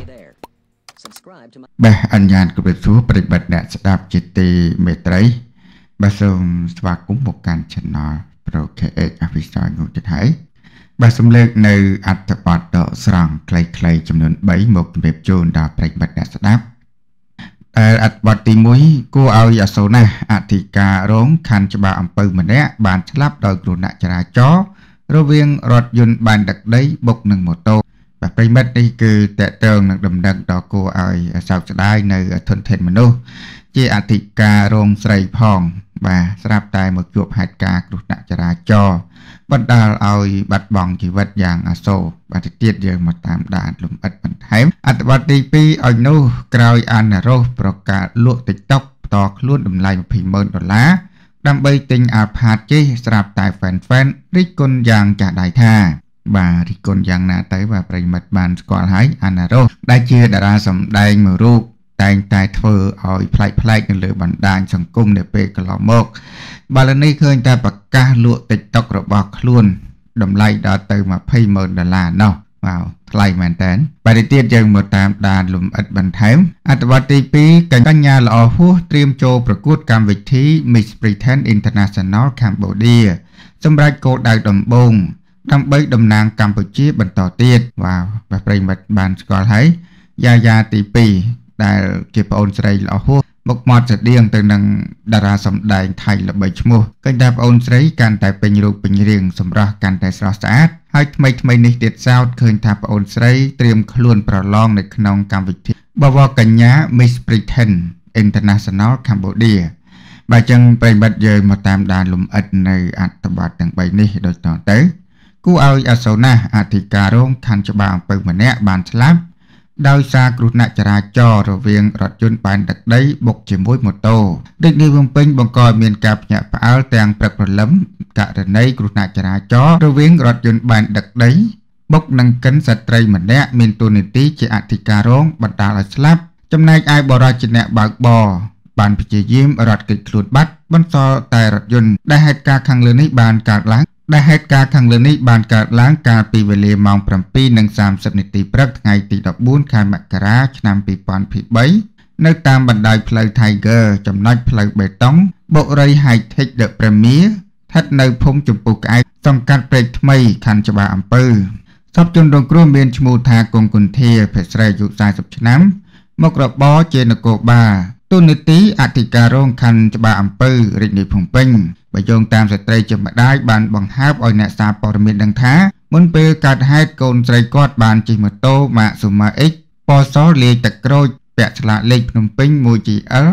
Bà anh nhàn của biệt số bật bật đã sẽ đạp chế tì mê trái. Bà xông xóa cũng một căn chân nó pro kê ếch à phí xóa ngủ chất hãy. Bà xông lược nơi ạch tập bọt độ sẵn clay clay chùm nôn bấy một bếp chôn đào bật bật đã sẽ đạp. Ạch bọt tì mũi cô ao giả số nè ạch thì cả rốn khăn cho bà ẩm bư mà nè bàn chất lắp đôi gồm nạ chả chó. Rồi viên rọt dùn bàn đặc đấy bốc nâng một tô. Bà bây mất đi cứ tệ tường nâng đầm đăng đó cô ơi sao sẽ đai nơi thuần thịnh mà nô. Chỉ ạch thì cả rốn srei phong và srap tay một chuộc hạt ca gồm nạ chả chó. Bất đào ơi bắt bỏng chỉ vật dạng sổ và thì tiết dương một tạm đàn lùm ất bẩn thém. Ất bật đi pi ôi nô kroi Annarose pro cả lụa TikTok to luôn đùm lại $1,000,000 đam bây tình ạp hạt chế srap tại fan rít con dạng trả đại tha bà rít con dạng nạ tới và bày mật bàn squall hái Annarose đại chia đã ra sầm đầy mở rụp tại tại thơ ôi play lửa bản đàn sòng cung để bê cả lò mốc bà lần này khơi ta bạc ca lụa TikTok rồi bọc luôn đầm lại đó từ mà $1,000,000 nào vào play màn tán bà đi tiết dân một tạm đàn lùm ất bần thém Atwati pi cảnh nhà lọ hú triêm châuประกวด cam vị thí Miss.Annarose International Cambodia xâm rạch cô đại đầm bông đâm bấy đầm nàng Campuchia bần tỏ tiết vào và bày mật bàn squall hãy gia tì pi đại kịp ôn srei lọ hú một mọt sẽ điên từ nâng đà ra sầm đại thay là bảy chmua kênh đạp ôn srei can tại bình rục bình riêng sầm ra can tại sọ sát hai mấy này tiệt sao khơi thạp ôn srei triêm luôn pro longในក្នុងកម្មវិធីបវរកញ្ញា Miss.Annarose International Cambodia បើចឹងប្រិមិត្តយើងមកតាមដានលំអិតនៅអត្ថបទទាំង3នេះដូចតទៅគួរឲ្យអាសូរណាស់អធិការរងខណ្ឌច្បារអំពើម្នាក់បានស្លាប់ដោយសារគ្រោះថ្នាក់ចរាចរណ៍រវាងរថយន្តបែនទឹកដីបុកជាមួយម៉ូតូដូចនេះបំពេញបង្កឲ្យមានការភ្ញាក់ផ្អើលទាំងព្រឹកព្រលឹមករណីគ្រោះថ្នាក់ចរាចរណ៍រវាងរថយន្តបែនទឹកដីបុកនឹងកិនស្ត្រីម្នាក់មានតួនាទីជាអធិការរងបណ្ដាលឲ្យស្លាប់ចំណែកឯបរិយាជាអ្នកបើកបរបានព្យាយាមរត់គេចខ្លួនបាត់បន្សល់តែរថយន្តដែលហេតុការណ៍ខាងលើនេះបានកើតឡើងកាលពីវេលាម៉ោង 7:30 នាទីព្រឹកថ្ងៃទី 14 ខែមករាឆ្នាំ 2023 នៅតាមបណ្ដោយផ្លូវ Tiger ចំណុចផ្លូវបេតុងបុរី High Tech The Premier ស្ថិតនៅភូមិចំពុះក្អែកសង្កាត់ព្រែកថ្មីខណ្ឌច្បារអំពើសពជនរងគ្រោះមានឈ្មោះថាគង់គុន្ធាភេស្រីអាយុ40ឆ្នាំមុខរបរជានគរបាលទូនីតិអធិការរងខណ្ឌច្បារអំពើរាជធានីភ្នំពេញបើយោងតាមស្ត្រីជាម្ដាយបានបង្ហើបឲ្យអ្នកសារព័ត៌មានដឹងថាមុនពេលកើតហេតុកូនស្រីគាត់បានជិះម៉ូតូ Maxima X ពណ៌សលាយទឹកក្រូចពាក់ឆ្លាតលេខភ្នំពេញ 1GL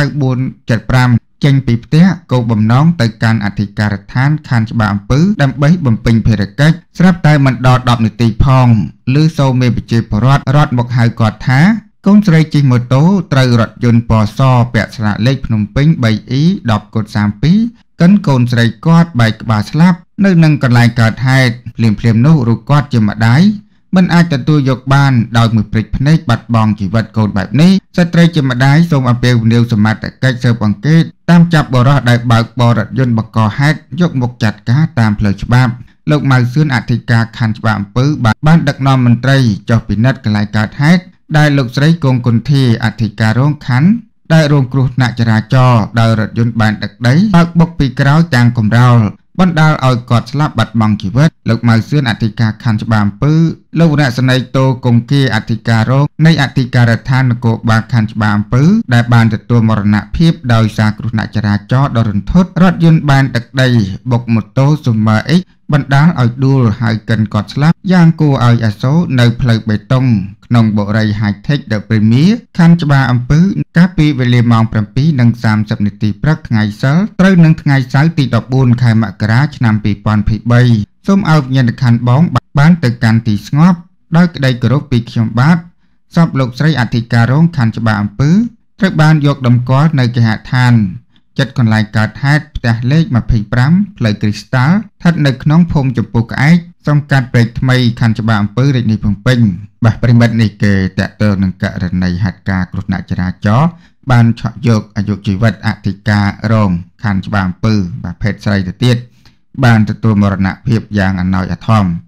9475ចេញពីផ្ទះគោលបំណងទៅកាន់អធិការដ្ឋានខណ្ឌច្បារអំពើដើម្បីបំពេញភារកិច្ចស្រាប់តែមិនដល់10នាទីផងឬសូមេប្រជាពលរដ្ឋរត់មកហៅគាត់ថាកូនស្រីជិះម៉ូតូត្រូវរថយន្តពណ៌សពាក់ស្លាកលេខភ្នំពេញ 3E 10/32 កិនកូនស្រីគាត់បែកក្បាលស្លាប់នៅនឹងកន្លែងកើតហេតុភ្លាមនោះរូបគាត់ជាម្ដាយមិនអាចទទួលយកបានដោយមួយព្រិចភ្នែកបាត់បង់ជីវិតកូនបែបនេះស្ត្រីជាម្ដាយសូមអំពាវនាវសមត្ថកិច្ចស៊ើបអង្កេតតាមចាប់បុរសដែលបើកបររថយន្តបង្កហេតុយកមកចាត់ការតាមផ្លូវច្បាប់លោកម៉ៅសឿនអធិការខណ្ឌច្បារអំពើបានដឹកនាំមន្ត្រីចុះពិនិត្យកន្លែងកើតហេតុដែលលោកស្រីគង់គុន្ធាអធិការរងខណ្ឌដែលរងគ្រោះថ្នាក់ចរាចរណ៍ដោយរថយន្តបែនដឹកដីបើកបុកពីក្រោយទាំងកំរោលបណ្ដាលឲ្យគាត់ស្លាប់បាត់បង់ជីវិតលោកម៉ៅសឿនអធិការខណ្ឌច្បារអំពើលោកវរៈសនីតូគង្គីអធិការរងនៃអធិការដ្ឋាននគរបាលខណ្ឌច្បារអំពើដែលបានទទួលមរណភាពដោយសារគ្រោះថ្នាក់ចរាចរណ៍ដ៏រន្ធត់រថយន្តបែនទឹកដីបុកម៉ូតូ Super X បណ្ដាលឲ្យដួលហើយកិនគាត់ស្លាប់យ៉ាងគួរឲ្យអាសូរនៅផ្លូវបេតុងក្នុងបុរី High Tech The Premier ខណ្ឌច្បារអំពើកាលពីវេលាម៉ោង 7:30 នាទីព្រឹកថ្ងៃសៅរ៍ត្រូវនឹងថ្ងៃសៅរ៍ទី 14 ខែមករាឆ្នាំ 2023 សូមឲ្យវិញ្ញាណក្ខន្ធបងបានទៅកាន់ទីស្ងប់ដោយក្តីគោរពពីខ្ញុំបាទសពលោកស្រីអធិការរងខណ្ឌច្បារអំពើត្រូវបានយកតម្កល់នៅគេហដ្ឋានចិត្តកន្លែងកើតហេតុផ្ទះលេខ 25 ផ្លូវគ្រីស្តាល់ស្ថិតនៅក្នុងភូមិចំពុះក្អែកសង្កាត់ព្រែកថ្មីខណ្ឌច្បារអំពើរាជធានីភ្នំពេញបាទប្រិមិត្តនេះគេតកតើនឹងករណីហេតុការណ៍គ្រោះថ្នាក់ចរាចរណ៍បានឆក់យកអាយុជីវិតអធិការរងខណ្ឌច្បារអំពើបាទភេទស្រីទៅទៀតបានទទួលមរណភាពយ៉ាងអណោចអធម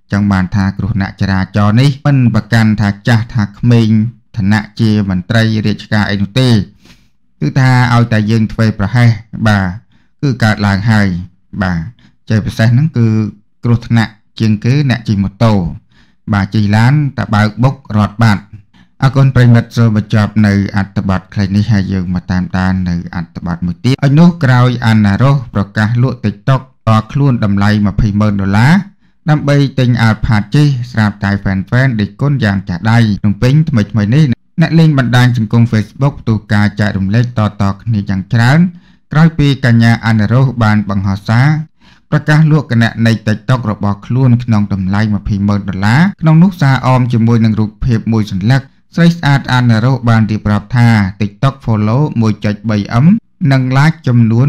chẳng bàn thaគ្រោះថ្នាក់ចរាចរណ៍នេះមិនប្រកាន់ថាចាស់ថាក្មេងឋានៈជាមន្ត្រីរាជការអីនោះទេគឺថាឲ្យតែយើងធ្វើប្រហែសបាទគឺកើតឡើងហើយបាទជាពិសេសហ្នឹងគឺគ្រោះថ្នាក់ជាងគេអ្នកជិះម៉ូតូបាទជិះឡានតែបើកបុករត់បាត់អរគុណប្រិមិត្តសូមបញ្ចប់នៅអត្ថបទខ្លីនេះហើយយើងមកតាមដាននៅអត្ថបទមួយទៀតឲ្យនោះក្រោយអាណារ៉ូសប្រកាសលក់ TikTok តខ្លួនតម្លៃ$200,000ដើម្បីទិញអាល់ផាតជិះស្រាប់តែហ្វេនដេកគុណយ៉ាងចាស់ដៃក្នុងពេញថ្មីនេះអ្នកលេងបណ្ដាញសង្គម Facebook ទូការចែករំលែកតគ្នាយ៉ាងច្រើនក្រោយពីកញ្ញាអាណារ៉ូសបានបង្ហោះសារប្រកាសលក់គណនី TikTok របស់ខ្លួនក្នុងតម្លៃ$200,000ក្នុងនោះសារអមជាមួយនឹងរូបភាពមួយសន្លឹកស្រីស្អាតអាណារ៉ូសបានរៀបរាប់ថា TikTok follow 1.3M និង like ចំនួន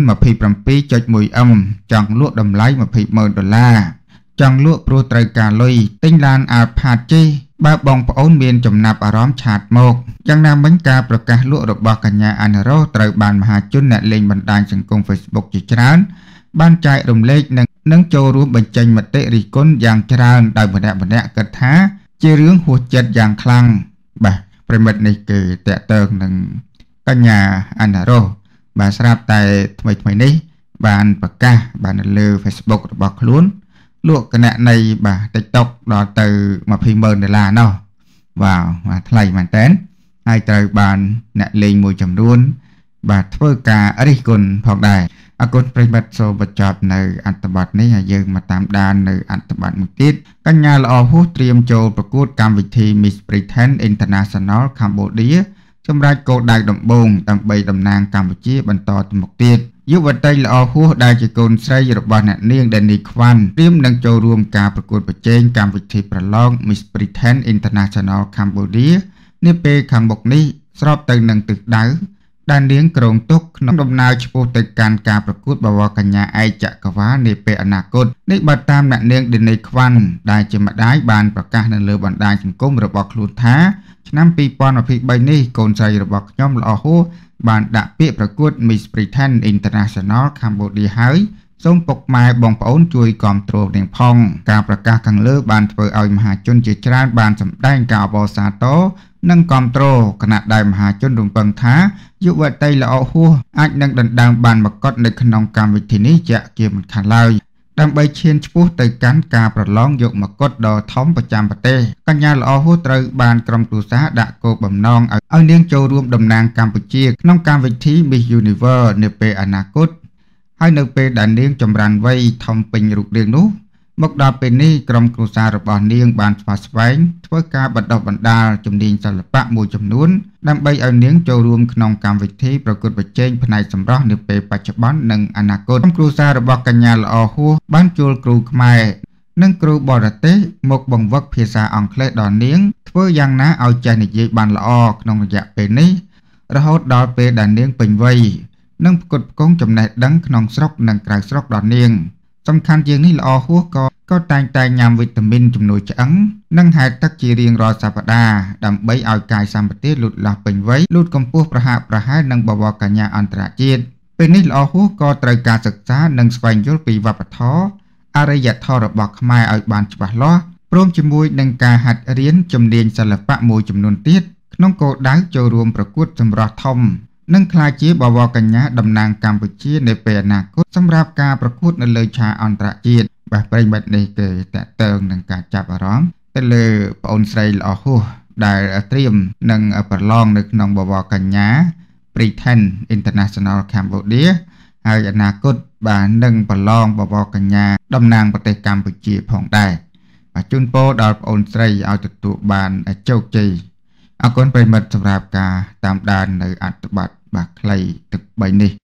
27.1M ចង់លក់តម្លៃ$200,000ចង់លក់ព្រោះត្រូវការលុយទិញឡានអាល់ផាតជិះបើបងប្អូនមានចំណាប់អារម្មណ៍ឆាតមកយ៉ាងណាមិញការប្រកាសលក់របស់កញ្ញាអាណារ៉ូសត្រូវបានមហាជនអ្នកលេងបណ្ដាញសង្គម Facebook ជាច្រើនបានចែករំលែកនិងចូលរួមបញ្ចេញមតិរិះគន់យ៉ាងច្រើនដោយម្នាក់គិតថាជារឿងហួសចិត្តយ៉ាងខ្លាំងបាទប្រិមិត្តនេះគឺតេតើងនឹងកញ្ញាអាណារ៉ូសបាទស្រាប់តែថ្មីនេះបានប្រកាសបាននៅលើ Facebook របស់ខ្លួនលក់គណនីបាទ TikTok ដល់ទៅ$200,000ណោះវ៉ាវថ្លៃមែនតើហើយត្រូវបានអ្នកលេងមួយចំនួនបាទធ្វើការរិះគន់ផងដែរអរគុណប្រិមិត្តសូមបញ្ចប់នៅអត្ថបទនេះហើយយើងមកតាមដាននៅអត្ថបទមួយទៀតកញ្ញាល្អហួសត្រៀមចូលប្រកួតកម្មវិធី Miss Britain International Cambodia សម្រាប់គោលដៅដំបូងដើម្បីតំណាងកម្ពុជាបន្តទៅមុខទៀតយុវតីល្អហួសដែលជាកូនស្រីរបស់អ្នកនាង Danny Kwan ត្រៀមនឹងចូលរួមការប្រកួតប្រជែងកម្មវិធីប្រឡង Miss Britain International Cambodia នាពេលខាងមុខនេះស្របទៅនឹងទិសដៅដែលនាងគ្រងទុកក្នុងដំណើរឆ្ពោះទៅកាន់ការប្រកួតបវរកញ្ញាឯកចក្រវាឡនាពេលអនាគតនេះបើតាមអ្នកនាង Danny Kwan ដែលជាម្ដាយបានប្រកាសនៅលើបណ្ដាញសង្គមរបស់ខ្លួនថាឆ្នាំ2023នេះកូនស្រីរបស់ខ្ញុំល្អហួសបានដាក់ពាក្យប្រកួត Miss Britain International Cambodia ហើយសូមពុកម៉ែបងប្អូនជួយគាំទ្រនាងផងការប្រកាសខាងលើបានធ្វើឲ្យមហាជនជាច្រើនបានសម្ដែងការអបអរសាទរនិងគាំទ្រគណៈដែលមហាជនរំពឹងថាយុវតីល្អហួសអាចនឹងដណ្ដើមបានមកុដនៅក្នុងកម្មវិធីនេះជាក់ជាមិនខានឡើយដើម្បីឈានឆ្ពោះទៅកាន់ការប្រឡងយកមកុដដ៏ធំប្រចាំប្រទេសកញ្ញាល្អហួសត្រូវបានក្រុមគ្រួសារដាក់គោលបំណងឲ្យនាងចូលរួមតំណាងកម្ពុជាក្នុងកម្មវិធី Miss Universe នាពេលអនាគតហើយនៅពេលដែលនាងចម្រើនវ័យធំពេញរូបរាងនោះមកដល់ពេលនេះក្រុមគ្រួសាររបស់នាងបានស្វាស្វែងធ្វើការបណ្ដុះបណ្ដាលជំនាញសិល្បៈមួយចំនួនដើម្បីឲ្យនាងចូលរួមក្នុងកម្មវិធីប្រកួតប្រជែងផ្នែកសម្រស់នាពេលបច្ចុប្បន្ននិងអនាគតក្រុមគ្រួសាររបស់កញ្ញាល្អហួសបានជួលគ្រូខ្មែរនិងគ្រូបរទេសមកបង្វឹកភាសាអង់គ្លេសដល់នាងធ្វើយ៉ាងណាឲ្យចេះនិយាយបានល្អក្នុងរយៈពេលនេះរហូតដល់ពេលដែលនាងពេញវ័យនិងផ្គត់ផ្គង់ចំណេះដឹងក្នុងស្រុកនិងក្រៅស្រុកដល់នាងសំខាន់ជាងនេះល្អហួសក៏តែងតែញ៉ាំវីតាមីនជំនួយឆ្អឹងនិងហែលទឹកជារៀងរាល់សប្តាហ៍ដើម្បីឲ្យកាយសម្បទាលូតលាស់ពេញវ័យលូតកម្ពស់ប្រហាក់ប្រហែលនឹងបវរកញ្ញាអន្តរជាតិពេលនេះល្អហួសក៏ត្រូវការសិក្សានិងស្វែងយល់ពីវប្បធម៌អរិយធម៌របស់ខ្មែរឲ្យបានច្បាស់លាស់ព្រមជាមួយនឹងការហាត់រៀនជំនាញសិល្បៈមួយចំនួនទៀតក្នុងគោលដៅចូលរួមប្រកួតសម្រស់ធំនិងក្លាយជាបវរកញ្ញាតំណាងកម្ពុជានៅពេលអនាគតសម្រាប់ការប្រកួតនៅលើឆាកអន្តរជាតិបាទប្រិមិត្តនេះគឺតកតើងនឹងការចាប់អារម្មណ៍ទៅលើប្អូនស្រីល្អហួសដែលត្រៀមនឹងប្រឡងនៅក្នុងបវរកញ្ញា Britain International Cambodia ហើយអនាគតបាទនឹងប្រឡងបវរកញ្ញាតំណាងប្រទេសកម្ពុជាផងដែរបាទជូនពរដល់ប្អូនស្រីឲ្យទទួលបានជោគជ័យអរគុណប្រិមិត្តសម្រាប់ការតាមដាននៅអត្ថបទបាទខ្លីទឹក3នេះ